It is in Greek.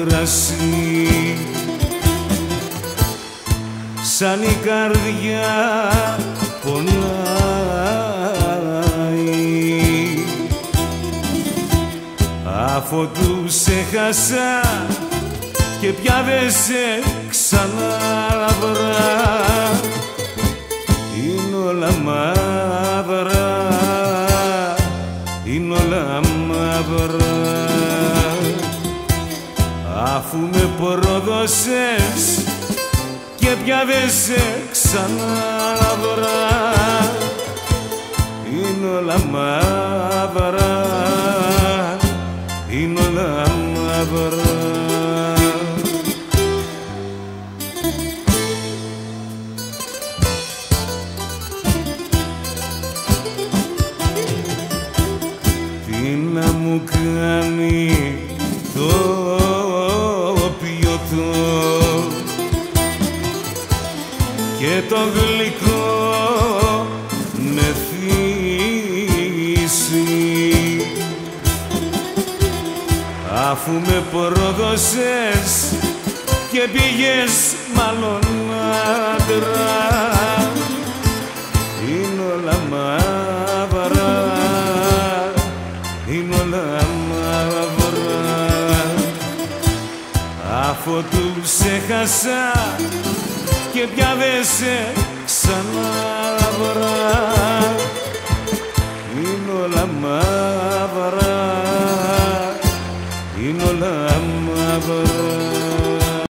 κρασί, σαν η καρδιά πονάει. Αφότου σε χάσα και πια δε σε ξαναβρά, είναι όλα μαύρα, είναι όλα μαύρα. Αφού με πρόδωσες και πια δε σε ξαναβρά, είναι όλα μαύρα, είναι όλα μαύρα. Τι να μου κάνει το πιωτό και το γλυκό μεθύσι, αφού με πρόδωσες και πήγες μάλλον άντρα, είναι όλα μαύρα, είναι όλα μαύρα. Αφότου σε χάσα και πια δε σε ξαναβρά, είναι όλα μαύρα, είναι όλα μαύρα.